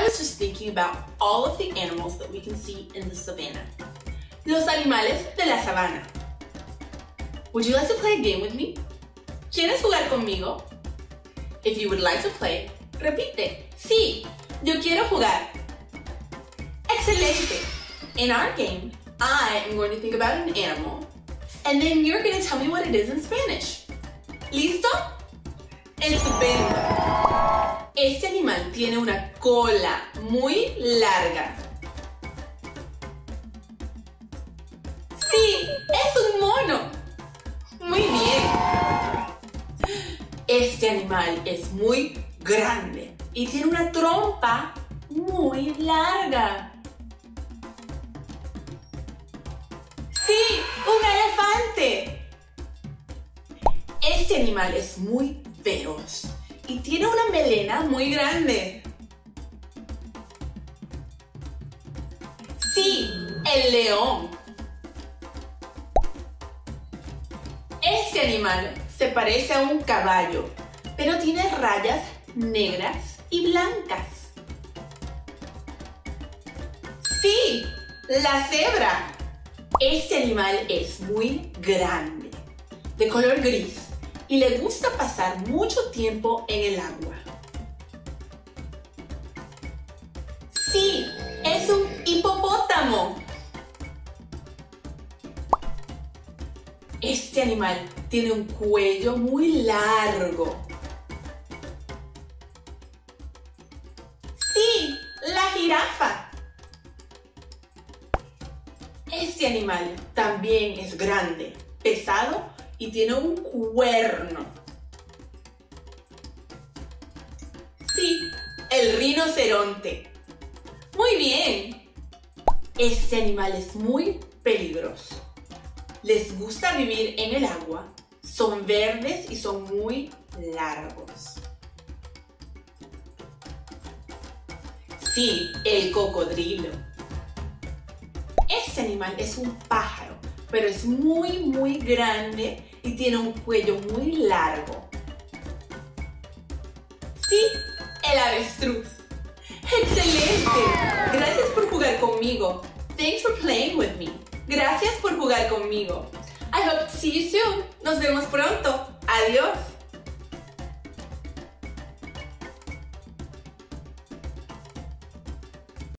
was just thinking about all of the animals that we can see in the savannah. Los animales de la sabana. Would you like to play a game with me? ¿Quieres jugar conmigo? If you would like to play, repite. Sí, yo quiero jugar. Excelente. In our game, I am going to think about an animal, and then you're going to tell me what it is in Spanish. ¿Listo? Estupendo. Este animal tiene una cola muy larga. Sí, es un mono. Muy bien. Este animal es muy grande y tiene una trompa muy larga. ¡Sí! ¡Un elefante! Este animal es muy feroz y tiene una melena muy grande. ¡Sí! ¡El león! Este animal se parece a un caballo, pero tiene rayas negras y blancas. ¡Sí! ¡La cebra! Este animal es muy grande, de color gris, y le gusta pasar mucho tiempo en el agua. ¡Sí! ¡Es un hipopótamo! Este animal tiene un cuello muy largo. ¡Sí! ¡La jirafa! Este animal también es grande, pesado y tiene un cuerno. Sí, el rinoceronte. Muy bien. Este animal es muy peligroso. Les gusta vivir en el agua, son verdes y son muy largos. Sí, el cocodrilo. Este animal es un pájaro, pero es muy grande y tiene un cuello muy largo. Sí, el avestruz. ¡Excelente! Gracias por jugar conmigo. Thanks for playing with me. Gracias por jugar conmigo. I hope to see you soon. Nos vemos pronto. Adiós.